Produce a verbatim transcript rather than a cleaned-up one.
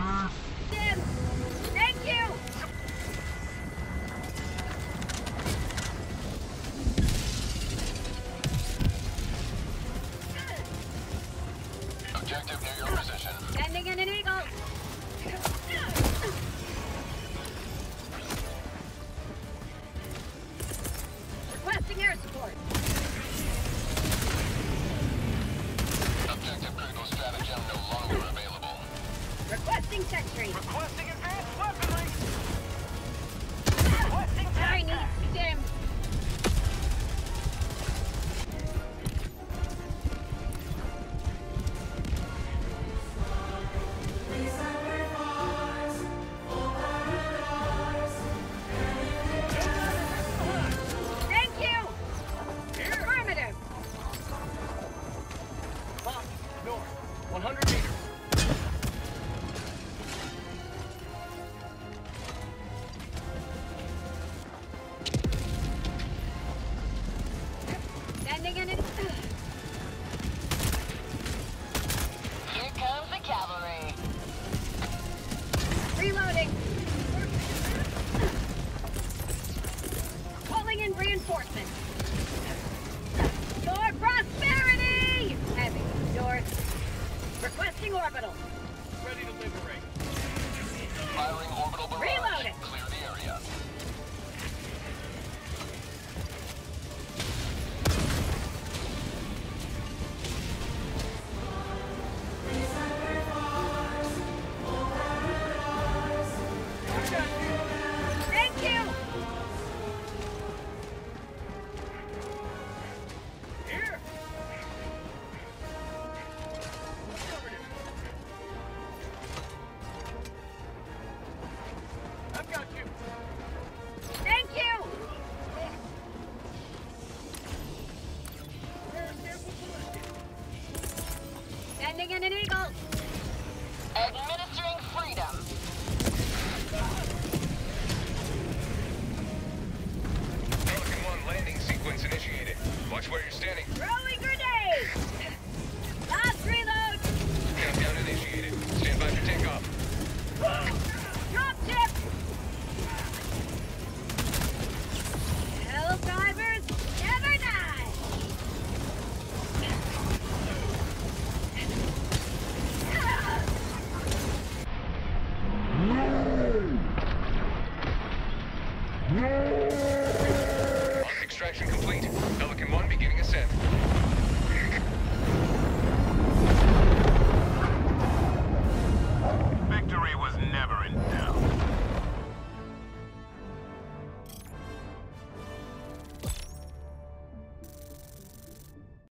Jim! Thank you! Objective near your position. Sending in an eagle! Requesting air support! Objective critical stratagem no longer available. Requesting sentry! Requesting advanced weaponry! Requesting I tech need stim! Thank you! Affirmative! Lock, north, one hundred meters. Sending in an... Here comes the cavalry. Reloading! Calling in reinforcements! For prosperity! Heavy, north. Requesting orbital. Ready to liberate. Firing orbital barrage. Reloading. Clear the area. Thank you! Here! I've got you. Thank you! Sending in an eagle! Administering freedom. Pelican one landing sequence initiated. Watch where you're standing. Throwing grenade! Last reload! Countdown initiated. Stand by for takeoff. Drop ship! Helldivers never die! Extraction complete. Pelican one beginning ascent.